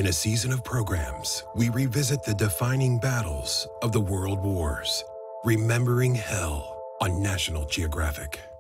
In a season of programs, we revisit the defining battles of the world wars, Remembering Hell on National Geographic.